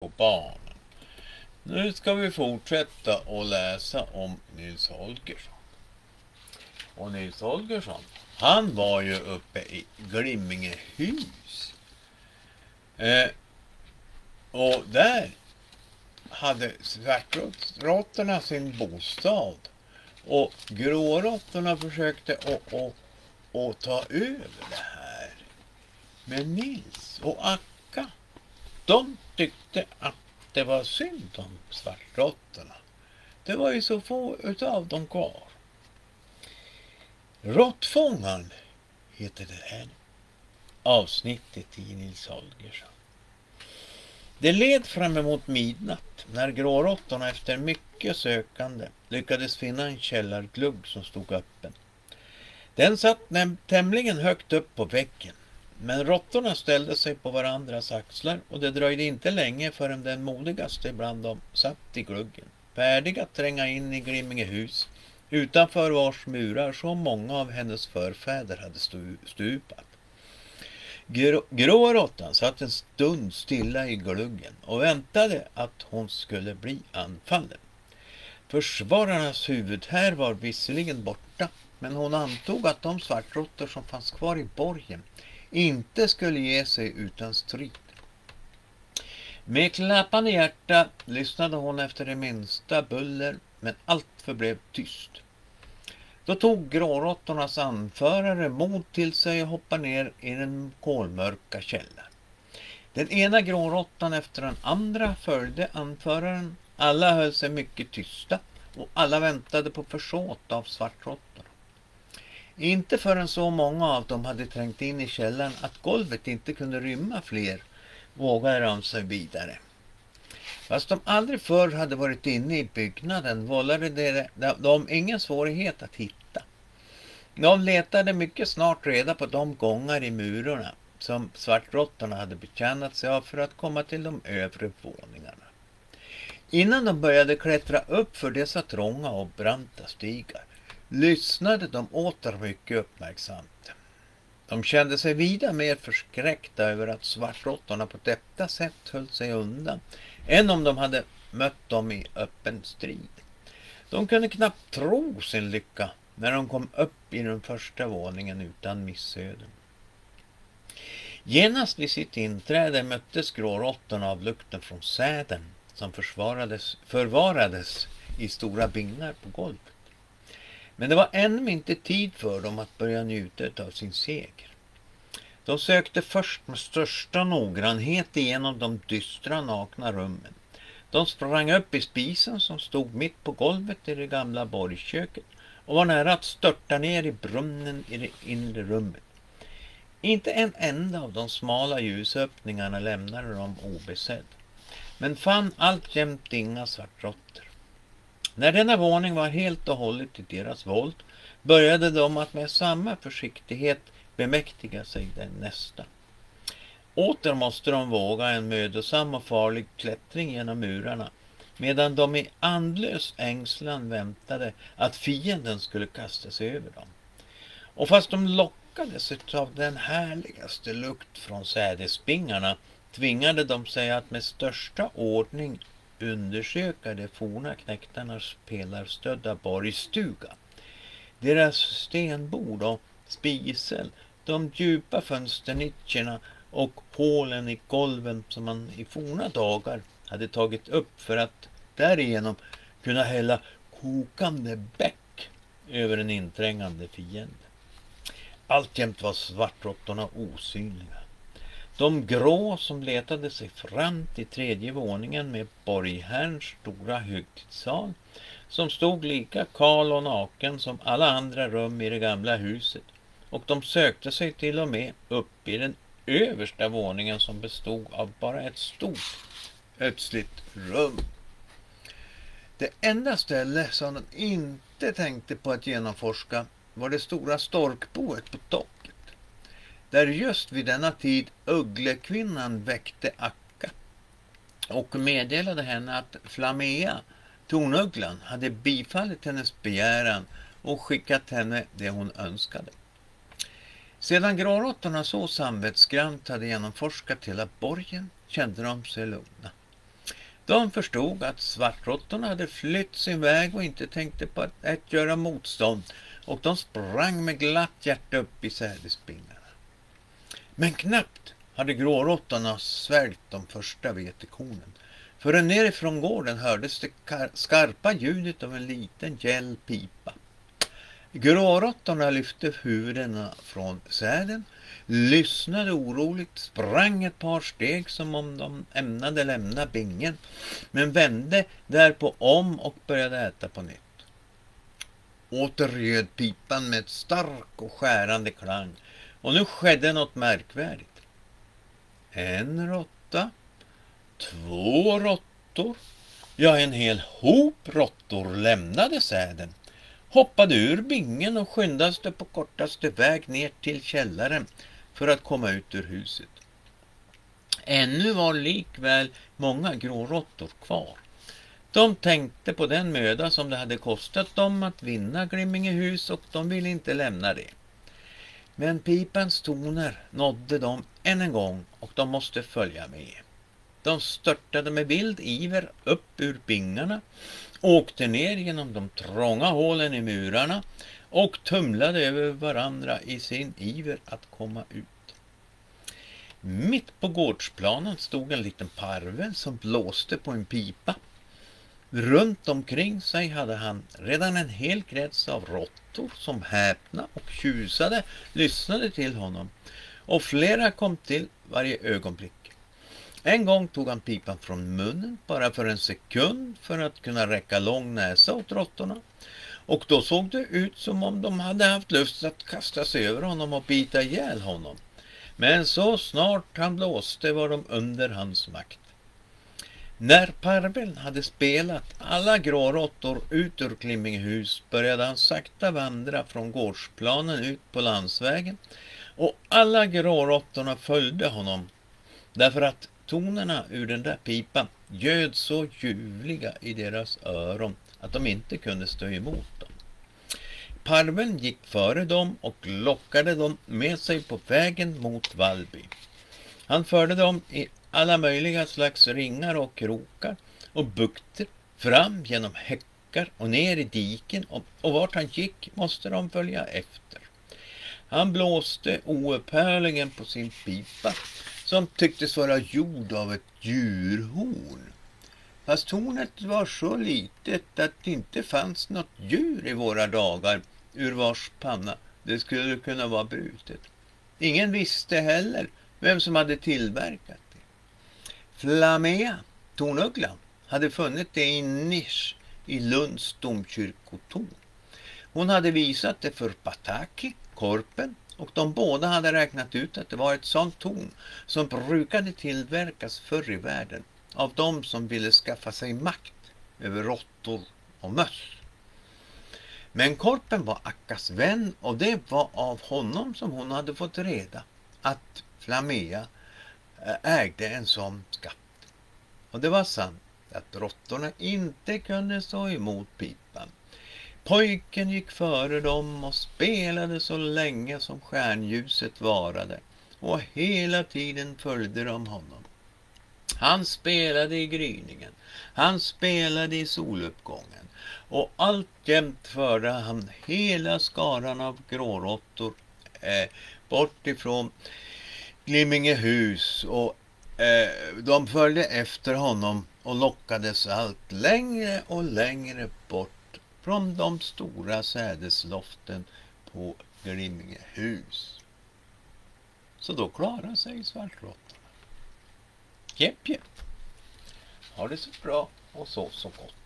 och barnen. Nu ska vi fortsätta och läsa om Nils Holgersson. Och Nils Holgersson, han var ju uppe i Glimmingehus. Och där hade svartråttorna sin bostad. Och gråråttorna försökte att ta över det här. Men Nils och Akka, de tyckte att det var synd om svartråttorna. Det var ju så få utav dem kvar. Råttfångaren heter det här avsnittet i Nils Holgersson. Det led fram emot midnatt när gråråttorna efter mycket sökande lyckades finna en källarglugg som stod öppen. Den satt tämligen högt upp på väggen, men råttorna ställde sig på varandras axlar och det dröjde inte länge förrän den modigaste bland dem satt i gluggen, färdig att tränga in i Glimmingehus, utanför vars murar så många av hennes förfäder hade stupat. Grå råttan satt en stund stilla i gluggen och väntade att hon skulle bli anfallen. Försvararnas huvud här var visserligen borta, men hon antog att de svartråttor som fanns kvar i borgen inte skulle ge sig utan strid. Med klappande hjärta lyssnade hon efter det minsta buller, men allt förblev tyst. Då tog gråråttornas anförare mod till sig och hoppade ner i den kolmörka källan. Den ena gråråttan efter den andra följde anföraren. Alla höll sig mycket tysta och alla väntade på försåt av svartråttorna. Inte förrän så många av dem hade trängt in i källan att golvet inte kunde rymma fler vågade de sig vidare. Fast de aldrig förr hade varit inne i byggnaden vållade de ingen svårighet att hitta. De letade mycket snart reda på de gångar i murarna som svartråttorna hade betjänat sig av för att komma till de övre våningarna. Innan de började klättra upp för dessa trånga och branta stigar lyssnade de åter mycket uppmärksamt. De kände sig vida mer förskräckta över att svartråttorna på detta sätt höll sig undan än om de hade mött dem i öppen strid. De kunde knappt tro sin lycka när de kom upp i den första våningen utan missöden. Genast vid sitt inträde möttes gråråttorna av lukten från säden som förvarades i stora bingar på golvet. Men det var ännu inte tid för dem att börja njuta av sin seger. De sökte först med största noggrannhet igenom de dystra nakna rummen. De sprang upp i spisen som stod mitt på golvet i det gamla borgköket och var nära att störta ner i brunnen i det inre rummet. Inte en enda av de smala ljusöppningarna lämnade de obesedd, men fann alltjämt inga svartråttor. När denna våning var helt och hållet i deras våld började de att med samma försiktighet bemäktiga sig den nästa. Åter måste de våga en mödosam och farlig klättring genom murarna, medan de i andlös ängslan väntade att fienden skulle kasta sig över dem. Och fast de lockades av den härligaste lukt från sädespingarna tvingade de sig att med största ordning undersöka de forna knäktarnas pelarstödda borgstuga. Deras stenbord och spisel, de djupa fönsternitcherna och hålen i golven som man i forna dagar hade tagit upp för att därigenom kunna hälla kokande bäck över en inträngande fiende. Alltjämt var svartråttorna osynliga. De grå som letade sig fram till tredje våningen med borgherrns stora högtidssal som stod lika kal och naken som alla andra rum i det gamla huset, och de sökte sig till och med upp i den översta våningen som bestod av bara ett stort ödsligt rum. Det enda ställe som de inte tänkte på att genomforska var det stora storkboet på taket, där just vid denna tid Ugglekvinnan väckte Akka och meddelade henne att Flamea, tornugglan, hade bifallit hennes begäran och skickat henne det hon önskade. Sedan gråråttorna så samvetsgrant hade genomforskat hela borgen kände de sig lugna. De förstod att svartråttorna hade flytt sin väg och inte tänkte på att göra motstånd, och de sprang med glatt hjärta upp i sädesbingarna. Men knappt hade gråråttorna svälgt de första vetekornen förrän nerifrån gården hördes det skarpa ljudet av en liten gäll pipa. Gråråttorna lyfte huvudena från säden, lyssnade oroligt, sprang ett par steg som om de ämnade lämna bingen, men vände därpå om och började äta på nytt. Åter ljöd pipan med ett stark och skärande klang, och nu skedde något märkvärdigt. En råtta, 2 råttor, ja, en hel hop råttor lämnade säden, hoppade ur bingen och skyndade sig på kortaste väg ner till källaren för att komma ut ur huset. Ännu var likväl många gråråttor kvar. De tänkte på den möda som det hade kostat dem att vinna Glimmingehus, och de ville inte lämna det. Men pipans toner nådde dem än en gång, och de måste följa med. De störtade med vild iver upp ur bingarna, åkte ner genom de trånga hålen i murarna och tumlade över varandra i sin iver att komma ut. Mitt på gårdsplanen stod en liten parvel som blåste på en pipa. Runt omkring sig hade han redan en hel krets av råttor som häpna och tjusade, lyssnade till honom, och flera kom till varje ögonblick. En gång tog han pipan från munnen bara för en sekund för att kunna räcka lång näsa åt råttorna, och då såg det ut som om de hade haft lust att kasta sig över honom och bita ihjäl honom. Men så snart han blåste var de under hans makt. När parveln hade spelat alla gråråttor ut ur Glimmingehus började han sakta vandra från gårdsplanen ut på landsvägen, och alla gråråttorna följde honom därför att tonerna ur den där pipan ljöd så ljuvliga i deras öron att de inte kunde stå emot dem. Parveln gick före dem och lockade dem med sig på vägen mot Vallby. Han förde dem i alla möjliga slags ringar och krokar och bukter, fram genom häckar och ner i diken, och vart han gick måste de följa efter. Han blåste oupphörligen på sin pipa, som tycktes vara gjord av ett djurhorn. Fast hornet var så litet att det inte fanns något djur i våra dagar ur vars panna det skulle kunna vara brutet. Ingen visste heller vem som hade tillverkat det. Flamea, tornugglan, hade funnit det i en nisch i Lunds domkyrkotorn. Hon hade visat det för Pataki, korpen, och de båda hade räknat ut att det var ett sånt torn som brukade tillverkas förr i världen av de som ville skaffa sig makt över råttor och möss. Men korpen var Akkas vän, och det var av honom som hon hade fått reda att Flamea ägde en sån skatt. Och det var sant att råttorna inte kunde stå emot pipan. Pojken gick före dem och spelade så länge som stjärnljuset varade, och hela tiden följde de honom. Han spelade i gryningen, han spelade i soluppgången, och alltjämt förde han hela skaran av gråråttor bort ifrån Glimmingehus, och de följde efter honom och lockades allt längre och längre bort från de stora sädesloften på Glimmingehus. Så då klarar sig svartråttorna. Jepp. Ha det så bra och så gott.